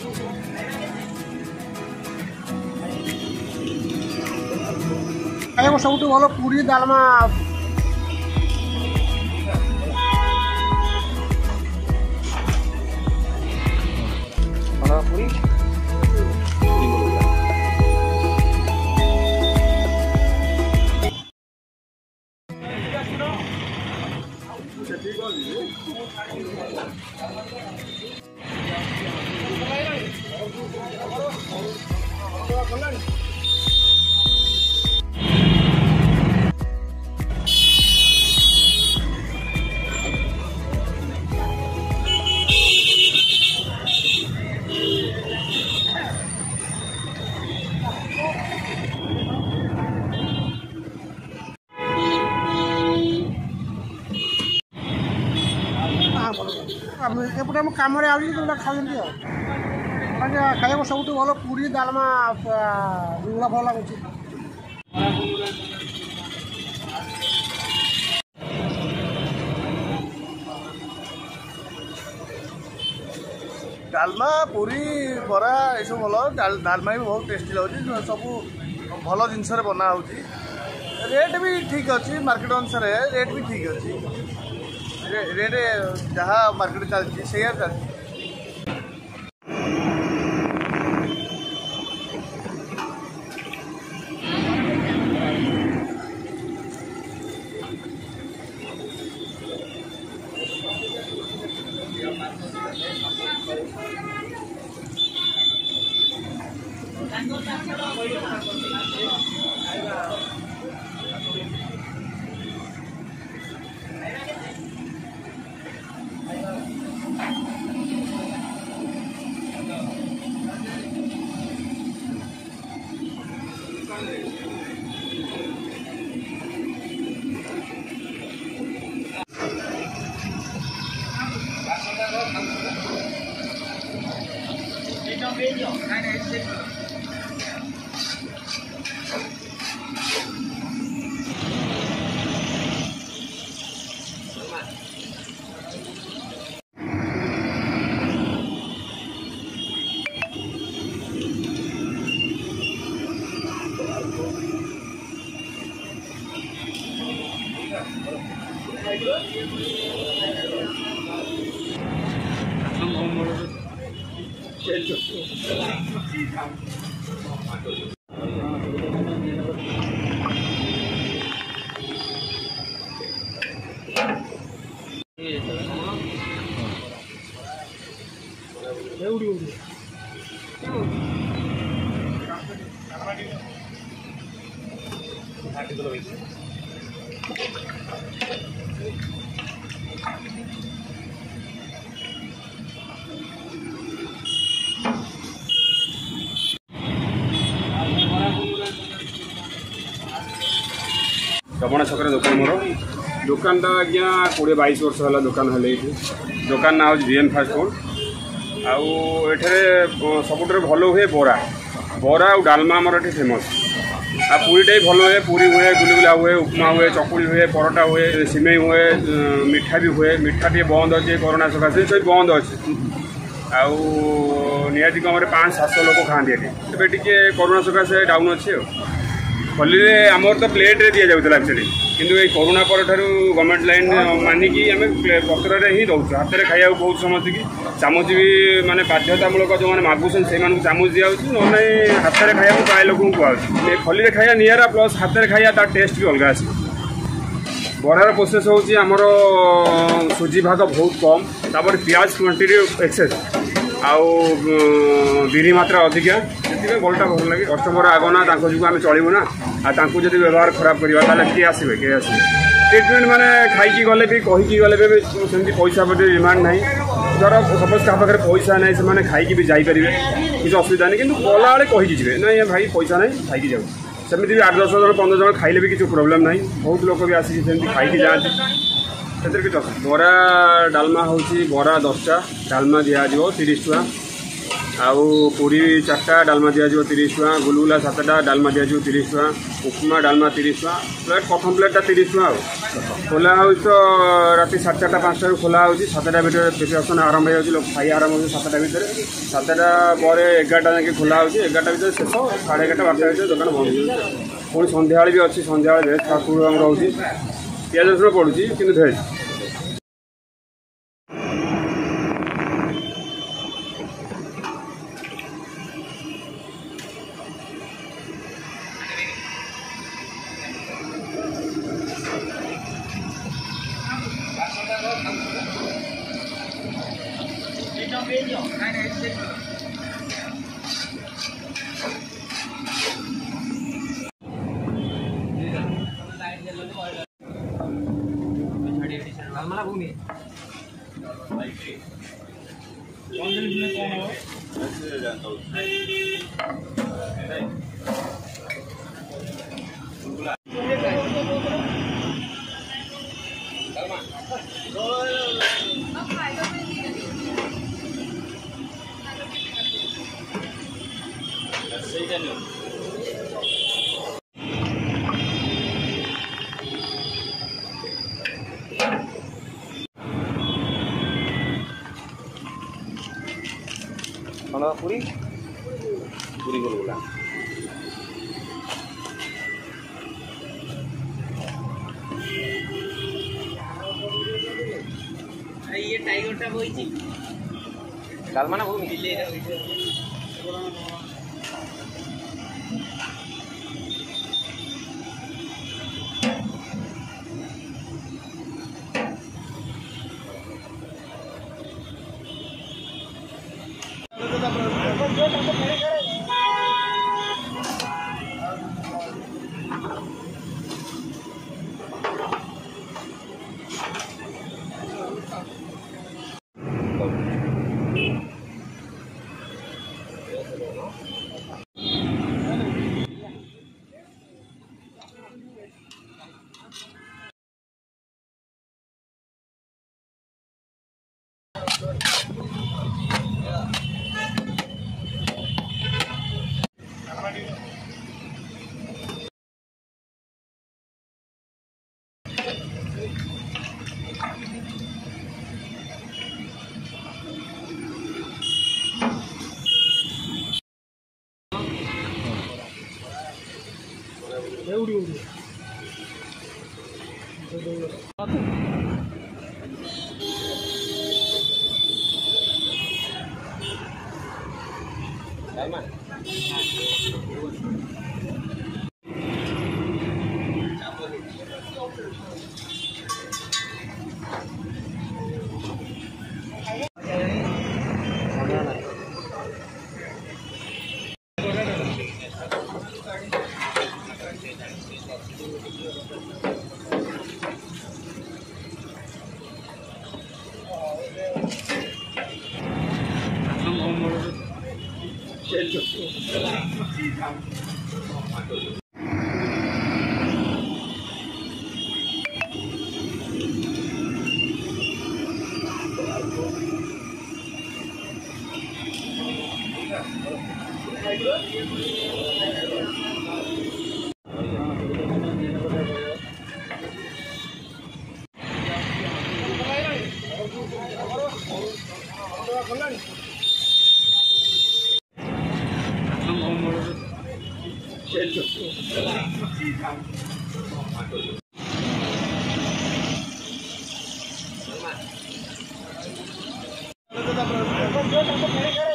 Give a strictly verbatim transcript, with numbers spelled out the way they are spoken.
खाइबा सब भल पूरी डालमा पूरी एपटे आम कम खाते खाइबा सब भल पूरी डालमा दुगुला भल लगुच डालमा पूरी बरा ये सब भल डालमा भी बहुत टेस्टी लगे सब भल जिनस बना हो रेट भी ठीक अच्छी मार्केट अनुसार रेट भी ठीक अच्छी रेट जहाँ मार्केट चलती से चलती रमणा छक दुकान मोर दुकान आज्ञा कोड़े बैश वर्ष है दुकान है दुकान ना हूँ जीएन फास्ट फूड आठे सब भल हुए बरा बरा और डालमा आमर ये फेमस आ पूरीटा भी भल हुए पूरी हुए गुलगुला हुए उपमा हुए चकुड़ी हुए परोटा हुए सिमेई हुए मिठा भी हुए मिठा टे बंद अच्छे कोरोना सकाशे सब बंद अच्छे आती कम पाँच सात सौ लोग खाते ये टे कोरोना सकाशे डाउन अच्छे होली आमर तो प्लेट रे दि जाऊला एक्चुअली किंतु ये कोरोना पर गवर्नमेंट लाइन मानिकी आम पत्र ही दौर हाथ में खाया बहुत समझ की चामच भी माने बाध्यतामूलक जो मैंने मागुन से चामच दिया ना हाथ में खाया प्राय लोक कहूँ खली खाया निरा प्लस हाथ में खाया तार टेस्ट भी अलग आस बरार प्रोसेस होची आमर सुजी भाग बहुत कम तापर पियाज क्वांटिटी एक्सेस आउ बिरी मात्रा अधिका से भलटा भल लगे कस्टमर आगना जो आम चलू ना आदि व्यवहार खराब करवा किए आसवे किए आसवे ट्रिटमेंट मैंने खाई गले भी कहीकि गले भी सेमती पैसा प्रति डिमांड ना धर सपोज क्या पाखे पैसा ना से खाई भी जापरें किसी असुविधा नहीं कि गला बेले कहीकि जी ना भाई पैसा ना खाई जाऊ सेमती भी आठ दस जन पंद्रह जन खाइले भी किसी प्रोब्लेम ना बहुत लोग भी आसिक सेमती खाई जाती से किसी असुविधा बरा डालमा हूँ बरा दसटा डालमा दिज्व तीस टका आउ पूरी चार्टा डालमा दिज्व तीस टका गुलगुला सातटा डालमा दिज्व तीस टका उपमा डालमा तीस टका प्लेट प्रथम प्लेटा तीस टका। खोला हो तो राति साढ़े चार्टा पाँचटा खोला हो सातटा भितर प्रिपरेसन आरंभ हो खाई आरंभ हो सातटा भितर सातटा पर एगारटा जाके खोला हो एगारटा भितर शेष साढ़े एगारटा बारटा भितर दुकान बंद हो पुणी सन्ध्या भी अच्छी सन्ध्या भेज फास्ट फुड रोचे पियाज रसुण पड़ुची कि भेज पूरी पूरी गुलगुला ये टाइगरटा বইছি ডালমা না ভূমি उड़ी उड़ी चल